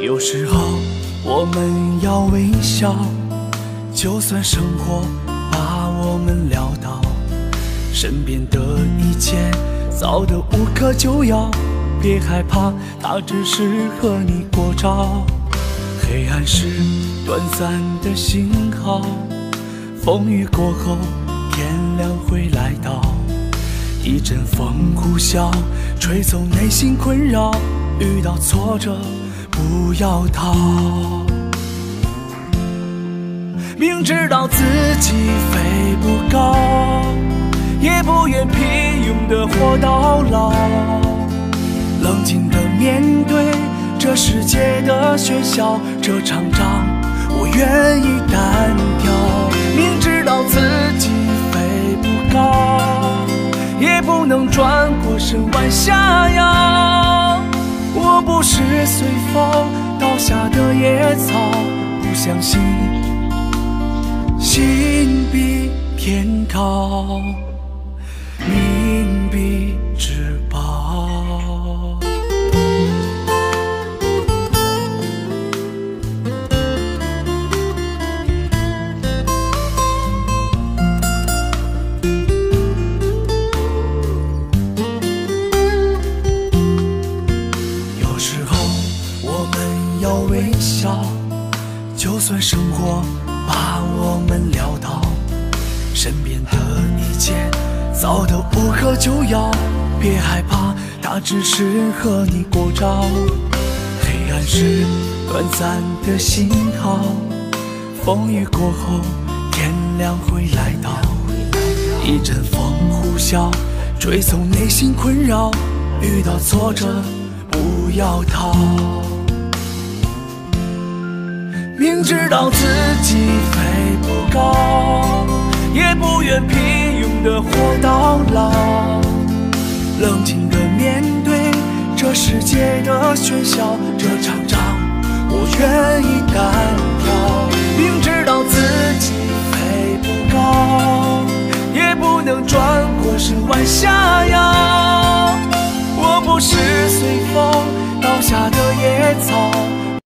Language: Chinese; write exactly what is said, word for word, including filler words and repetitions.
有时候我们要微笑，就算生活把我们撂倒，身边的一切早得无可救药。别害怕，它只是和你过招。黑暗是短暂的信号，风雨过后天亮会来到。一阵风呼啸，吹走内心困扰，遇到挫折不要逃。明知道自己飞不高，也不愿平庸的活到老。冷静地面对这世界的喧嚣，这场仗我愿意单挑。明知道自己飞不高，也不能转过身弯下腰。我不是随风倒下的野草，不相信心比天高，命比纸薄。有时候我们要微笑，就算生活把我们撂倒，身边的一切早都无可救药。别害怕，它只是和你过招。黑暗是短暂的信号，风雨过后天亮会来到。一阵风呼啸，吹走内心困扰，遇到挫折不要逃。明知道自己飞不高，也不愿平庸的活到老。冷静地面对这世界的喧嚣，这场仗我愿意单挑。明知道自己飞不高，也不能转过身弯下腰。我不是随风倒下的野草，